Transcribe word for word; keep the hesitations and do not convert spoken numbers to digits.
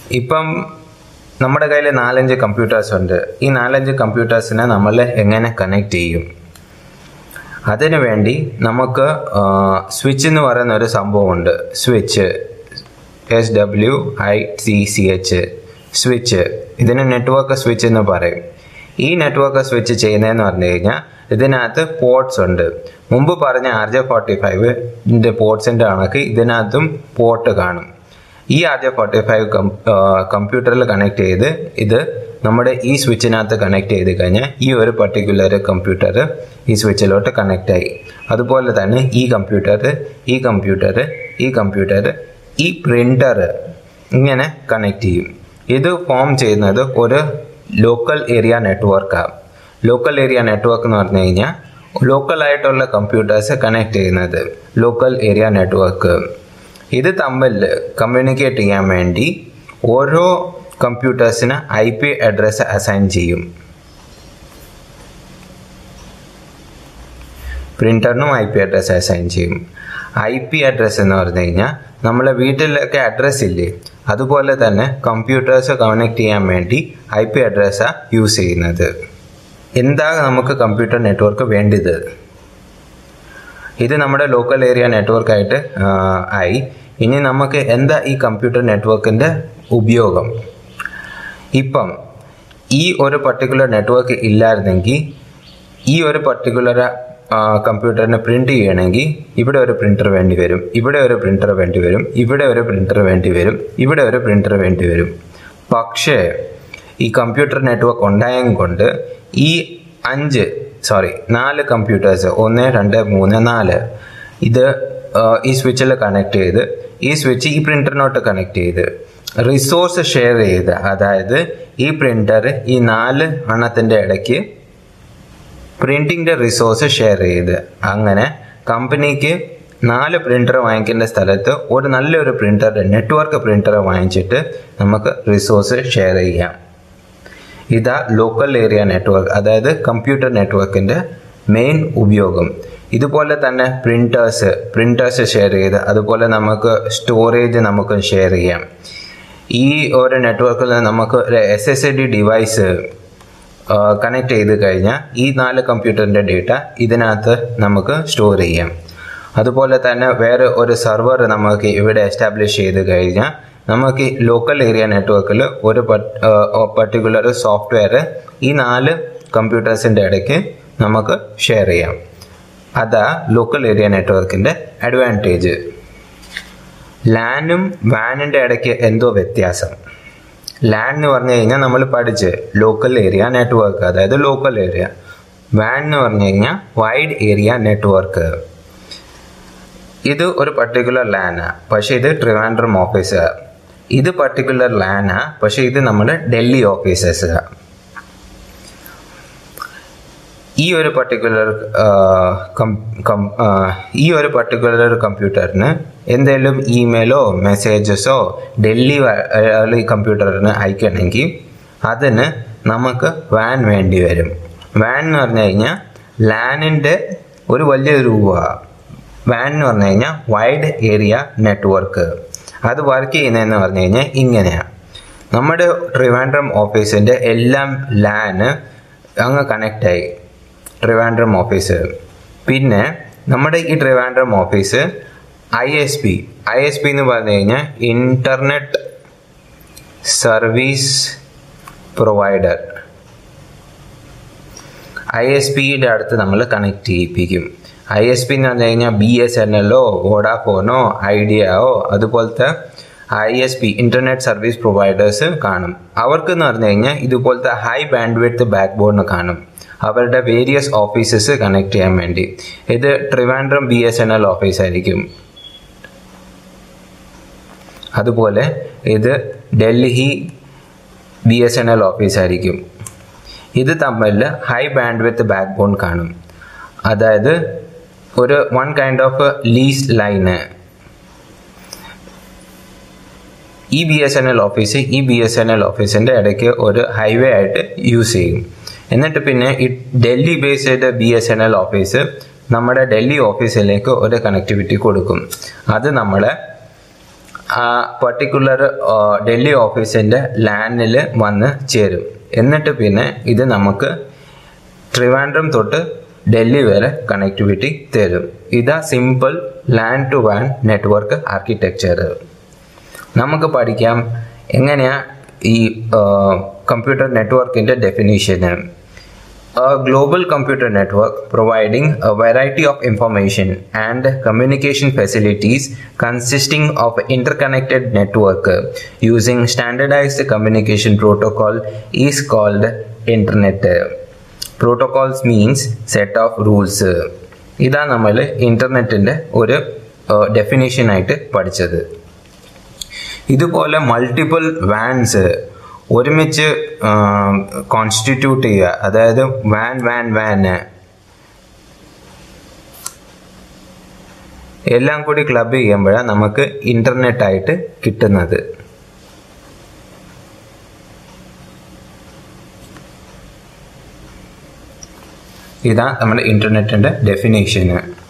ഇപ്പം നമ്മുടെ കയ്യിൽ നാലഞ്ച് കമ്പ്യൂട്ടേഴ്സ് ഉണ്ട്. ഈ നാലഞ്ച് കമ്പ്യൂട്ടേഴ്സിനെ നമ്മൾ എങ്ങനെ കണക്ട് ചെയ്യും? അതിനു വേണ്ടി നമുക്ക് സ്വിച്ച് എന്ന് പറയുന്ന ഒരു സംഭവമുണ്ട്. Switch, S W I C C H, switch. ഇതിന് നെറ്റ്വർക്ക് സ്വിച്ച് എന്ന് പറയും. ഈ നെറ്റ്വർക്ക് സ്വിച്ച് ചെയ്യുന്നതെന്ന് പറഞ്ഞു കഴിഞ്ഞാൽ ഇതിനകത്ത് പോർട്സ് ഉണ്ട്. മുമ്പ് പറഞ്ഞ ആർ ജെ ഫോർട്ടി ഫൈവിൻ്റെ പോർട്സിൻ്റെ കണക്ക് ഇതിനകത്തും പോർട്ട് കാണും. ഈ ആർ ജെ ഫോർട്ടി ഫൈവ് കമ്പ്യൂട്ടറിൽ കണക്ട് ചെയ്ത് ഇത് നമ്മുടെ ഈ സ്വിച്ചിനകത്ത് കണക്ട് ചെയ്ത് കഴിഞ്ഞാൽ ഈ ഒരു പർട്ടിക്കുലർ കമ്പ്യൂട്ടർ ഈ സ്വിച്ചിലോട്ട് കണക്ട് ആയി. അതുപോലെ തന്നെ ഈ കമ്പ്യൂട്ടർ, ഈ കമ്പ്യൂട്ടർ, ഈ കമ്പ്യൂട്ടർ, ഈ പ്രിൻ്റർ ഇങ്ങനെ കണക്ട് ചെയ്യും. ഇത് ഫോം ചെയ്യുന്നത് ഒരു ലോക്കൽ ഏരിയ നെറ്റ്വർക്കാണ്. ലോക്കൽ ഏരിയ നെറ്റ്വർക്ക് എന്ന് പറഞ്ഞു കഴിഞ്ഞാൽ ലോക്കലായിട്ടുള്ള കമ്പ്യൂട്ടേഴ്സ് കണക്ട് ചെയ്യുന്നത് ലോക്കൽ ഏരിയ നെറ്റ്വർക്ക്. ഇത് തമ്മിൽ കമ്മ്യൂണിക്കേറ്റ് ചെയ്യാൻ വേണ്ടി ഓരോ കമ്പ്യൂട്ടേഴ്സിന് ഐ പി അഡ്രസ്സ് അസൈൻ ചെയ്യും. പ്രിൻ്ററിനും ഐ പി അഡ്രസ്സ് അസൈൻ ചെയ്യും. ഐ പി അഡ്രസ്സ് എന്ന് പറഞ്ഞു കഴിഞ്ഞാൽ നമ്മളെ വീട്ടിലൊക്കെ അഡ്രസ്സ് ഇല്ലേ, അതുപോലെ തന്നെ കമ്പ്യൂട്ടേഴ്സ് കണക്ട് ചെയ്യാൻ വേണ്ടി ഐ പി അഡ്രസ്സാണ് യൂസ് ചെയ്യുന്നത്. എന്താ നമുക്ക് കമ്പ്യൂട്ടർ നെറ്റ്വർക്ക് വേണ്ടത്? ഇത് നമ്മുടെ ലോക്കൽ ഏരിയ നെറ്റ്വർക്കായിട്ട് ആയി. ഇനി നമുക്ക് എന്താ ഈ കമ്പ്യൂട്ടർ നെറ്റ്വർക്കിൻ്റെ ഉപയോഗം? ഇപ്പം ഈ ഒരു പർട്ടിക്കുലർ നെറ്റ്വർക്ക് ഇല്ലായിരുന്നെങ്കിൽ ഈ ഒരു പർട്ടിക്കുലർ കമ്പ്യൂട്ടറിനെ പ്രിൻ്റ് ചെയ്യണമെങ്കിൽ ഇവിടെ ഒരു പ്രിൻ്റർ വേണ്ടി വരും, ഇവിടെ ഒരു പ്രിൻ്റർ വേണ്ടി വരും, ഇവിടെ ഒരു പ്രിൻ്റർ വേണ്ടി വരും, ഇവിടെ ഒരു പ്രിൻ്റർ വേണ്ടി വരും. പക്ഷേ ഈ കമ്പ്യൂട്ടർ നെറ്റ്വർക്ക് ഉണ്ടായത് കൊണ്ട് ഈ അഞ്ച് സോറി നാല് കമ്പ്യൂട്ടേഴ്സ്, ഒന്ന് രണ്ട് മൂന്ന് നാല്, ഇത് ഈ സ്വിച്ചിൽ കണക്ട് ചെയ്ത് ഈ സ്വിച്ച് ഈ പ്രിൻ്ററിനോട്ട് കണക്ട് ചെയ്ത് റിസോഴ്സ് ഷെയർ ചെയ്ത്, അതായത് ഈ പ്രിൻ്റർ ഈ നാല് എണ്ണത്തിൻ്റെ ഇടയ്ക്ക് പ്രിൻറ്റിങ്ങിൻ്റെ റിസോഴ്സ് ഷെയർ ചെയ്ത്, അങ്ങനെ കമ്പനിക്ക് നാല് പ്രിൻ്റർ വാങ്ങിക്കേണ്ട സ്ഥലത്ത് ഒരു നല്ലൊരു പ്രിൻ്റർ, നെറ്റ്വർക്ക് പ്രിൻ്റർ വാങ്ങിച്ചിട്ട് നമുക്ക് റിസോഴ്സ് ഷെയർ ചെയ്യാം. ഇതാ ലോക്കൽ ഏരിയ നെറ്റ്വർക്ക്, അതായത് കമ്പ്യൂട്ടർ നെറ്റ്വർക്കിൻ്റെ മെയിൻ ഉപയോഗം. ഇതുപോലെ തന്നെ പ്രിൻറ്റേഴ്സ് പ്രിൻറ്റേഴ്സ് ഷെയർ ചെയ്ത്, അതുപോലെ നമുക്ക് സ്റ്റോറേജ് നമുക്ക് ഷെയർ ചെയ്യാം. ഈ ഒരു നെറ്റ്വർക്കിൽ നമുക്ക് ഒരു S S D device connect ചെയ്ത് കഴിഞ്ഞാൽ ഈ നാല് കമ്പ്യൂട്ടറിൻ്റെ ഡേറ്റ ഇതിനകത്ത് നമുക്ക് സ്റ്റോർ ചെയ്യാം. അതുപോലെ തന്നെ വേറെ ഒരു സെർവർ നമുക്ക് ഇവിടെ എസ്റ്റാബ്ലിഷ് ചെയ്ത് കഴിഞ്ഞാൽ നമുക്ക് ലോക്കൽ ഏരിയ നെറ്റ്വർക്കിൽ ഒരു പർട്ടിക്കുലർ സോഫ്റ്റ്വെയർ ഈ നാല് കമ്പ്യൂട്ടേഴ്സിൻ്റെ ഇടയ്ക്ക് നമുക്ക് ഷെയർ ചെയ്യാം. അതാ ലോക്കൽ ഏരിയ നെറ്റ്വർക്കിൻ്റെ അഡ്വാൻറ്റേജ്. ലാനും വാനിൻ്റെ ഇടയ്ക്ക് എന്തോ വ്യത്യാസം. ലാൻ എന്ന് പറഞ്ഞു കഴിഞ്ഞാൽ നമ്മൾ പഠിച്ച് ലോക്കൽ ഏരിയ നെറ്റ്വർക്ക്, അതായത് ലോക്കൽ ഏരിയ. വാൻ എന്ന് പറഞ്ഞു കഴിഞ്ഞാൽ വൈഡ് ഏരിയ നെറ്റ്വർക്ക്. ഇത് ഒരു പർട്ടിക്കുലർ ലാനാണ്, പക്ഷേ ഇത് ട്രിവാൻഡ്രം ഓഫീസ്. ഇത് പർട്ടിക്കുലർ ലാനാണ്, പക്ഷേ ഇത് നമ്മുടെ ഡൽഹി ഓഫീസസ്. ഈ ഒരു പർട്ടിക്കുലർ ഈ ഒരു പർട്ടിക്കുലർ കമ്പ്യൂട്ടറിന് എന്തെങ്കിലും ഇമെയിലോ മെസ്സേജസോ ഡൽഹി കമ്പ്യൂട്ടറിന് അയക്കണമെങ്കിൽ അതിന് നമുക്ക് വാൻ വേണ്ടി വരും. വാൻ എന്ന് പറഞ്ഞു കഴിഞ്ഞാൽ ലാനിൻ്റെ ഒരു വലിയ രൂപമാണ്. വാൻ എന്ന് പറഞ്ഞു കഴിഞ്ഞാൽ വൈഡ് ഏരിയ നെറ്റ്വർക്ക്. അത് വർക്ക് ചെയ്യുന്നതെന്ന് പറഞ്ഞു കഴിഞ്ഞാൽ ഇങ്ങനെയാണ്. നമ്മുടെ ട്രിവാൻഡ്രം ഓഫീസിൻ്റെ എല്ലാം ലാന് അങ്ങ് കണക്റ്റായി, ട്രിവാൻഡ്രം ഓഫീസ്. പിന്നെ നമ്മുടെ ഈ Trivandrum office I S P I S P എന്ന് പറഞ്ഞു കഴിഞ്ഞാൽ internet service provider. I S പിയുടെ അടുത്ത് നമ്മൾ കണക്ട് ചെയ്യിപ്പിക്കും. ഐ എസ് പി എന്ന് പറഞ്ഞു കഴിഞ്ഞാൽ ബി എസ് എൻ എല്ലോ വോഡാഫോണോ ഐഡിയയോ അതുപോലത്തെ I S P internet service providers കാണും. അവർക്കെന്ന് പറഞ്ഞു കഴിഞ്ഞാൽ ഇതുപോലത്തെ high band width back bone കാണും അവരുടെ വേരിയസ് ഓഫീസസ് കണക്ട് ചെയ്യാൻ വേണ്ടി. ഇത് Trivandrum B S N L office ആയിരിക്കും. അതുപോലെ ഇത് Delhi B S N L office ആയിരിക്കും. ഇത് തമ്മിൽ high band width back bone കാണും, അതായത് ഒരു one kind of lease line. ഈ B S N L office ഈ ബി എസ് എൻ എൽ ഓഫീസിൻ്റെ ഇടയ്ക്ക് ഒരു ഹൈവേ ആയിട്ട് യൂസ് ചെയ്യും. എന്നിട്ട് പിന്നെ ഈ Delhi based B S N L office നമ്മുടെ ഡൽഹി ഓഫീസിലേക്ക് ഒരു കണക്ടിവിറ്റി കൊടുക്കും. അത് നമ്മളെ ആ പർട്ടിക്കുലർ ഡൽഹി ഓഫീസിൻ്റെ ലാനിൽ വന്ന് ചേരും. എന്നിട്ട് പിന്നെ ഇത് നമുക്ക് ട്രിവാൻഡ്രം തൊട്ട് ഡൽഹി വരെ കണക്ടിവിറ്റി തരും. ഇതാ സിമ്പിൾ ലാൻ ടു വാൻ നെറ്റ്വർക്ക് ആർക്കിടെക്ചർ. നമുക്ക് പഠിക്കാം എങ്ങനെയാ ഈ കമ്പ്യൂട്ടർ നെറ്റ്വർക്കിൻ്റെ definition. A global computer network providing a variety of information and communication facilities consisting of interconnected network using standardized communication protocol is called internet. Protocols means set of rules. ഇതാണ് നമ്മൾ ഇന്റർനെറ്റിന്റെ ഒരു definition ആയിട്ട് പഠിച്ചത്. ഇതുപോലെ multiple vans ഒരുമിച്ച് constitute ചെയ്യുക, അതായത് വാൻ വാൻ വാൻ എല്ലാം കൂടി ക്ലബ് ചെയ്യുമ്പോഴാണ് നമുക്ക് ഇന്റർനെറ്റ് ആയിട്ട് കിട്ടുന്നത്. ഇതാണ് നമ്മുടെ ഇന്റർനെറ്റിന്റെ ഡെഫിനേഷന്.